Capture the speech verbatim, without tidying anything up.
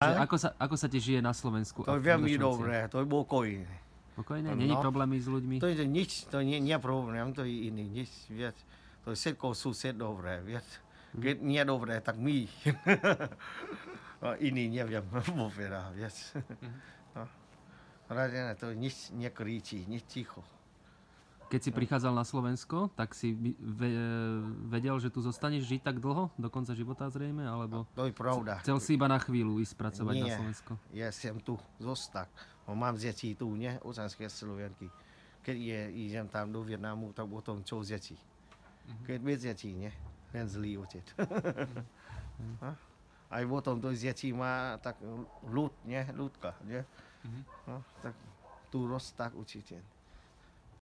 Že ako, sa, ako sa ti žije na Slovensku? To je veľmi dobré, to je pokojné. Pokojné? Není No. problémy s ľuďmi? To je nič, to nie je problém, to je iný, nič, viac. To je všetko sused dobré, viac. Keď nie dobré, tak my. Iný neviem povedať, viac. No. Radené, to nič nekričí, nič ticho. Keď si prichádzal na Slovensko, tak si vedel, že tu zostaneš žiť tak dlho? Do konca života zrejme? Alebo to je pravda. Chcel si iba na chvíľu ísť pracovať Nie, na Slovensko? ja som tu zostať. Mám deti tu, nie? Osanské Slovenky. Keď je, idem tam do Vietnamu, tak potom čo deti. Keď bez detí, nie? Len zlý otec. Aj potom do detí má tak ľud, nie? Ľudka, nie? No, tak tu rost tak určite.